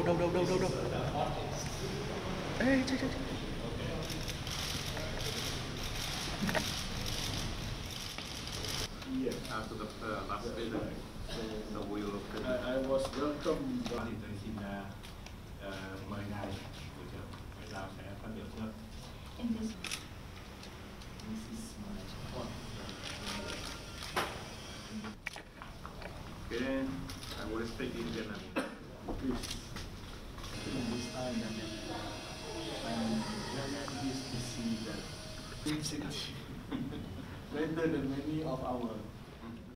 đâu. Ê, chơi. Out of the last visit, so we will. I was welcome vào thì tôi xin mời ngài buổi chiều ngoại giao sẽ phát biểu trước. This is my point. Okay, I will speak in Vietnamese. Please, in this time, I'm very pleased to see that Binh City, better than many of our